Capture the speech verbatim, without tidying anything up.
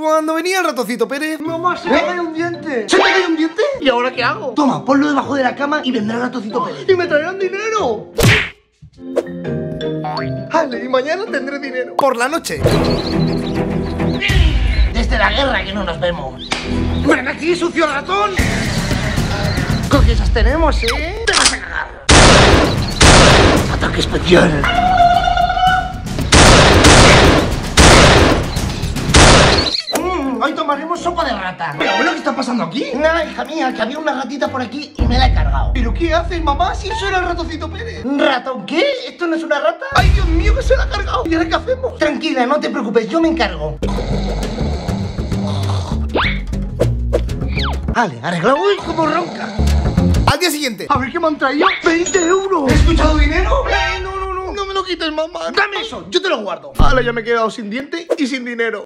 Cuando venía el ratoncito Pérez... Mamá, se me ha caído un diente. ¿Se te cayó un diente? ¿Y ahora qué hago? Toma, ponlo debajo de la cama y vendrá el ratoncito Pérez. Y me traerán dinero. Vale, y mañana tendré dinero. Por la noche. Desde la guerra que no nos vemos. ¡Ven aquí, sucio ratón! Confianzas tenemos, ¿eh? ¡Te vas a cagar! ¡Ataque especial! Mm, hoy tomaremos sopa de rata. Pero bueno, ¿qué está pasando aquí? Nada, hija mía, que había una ratita por aquí y me la he cargado. ¿Pero qué haces, mamá? Si eso era el ratoncito Pérez. ¿Ratón qué? ¿Esto no es una rata? ¡Ay, Dios mío, que se la ha cargado! ¿Y ahora qué hacemos? Tranquila, no te preocupes, yo me encargo. Vale, arreglado. Uy, como ronca. Al día siguiente. A ver qué me han traído. veinte euros. ¿He escuchado dinero? ¡Eh, no, no, no! No me lo quites, mamá. Dame eso, yo te lo guardo. Ahora ya me he quedado sin diente y sin dinero.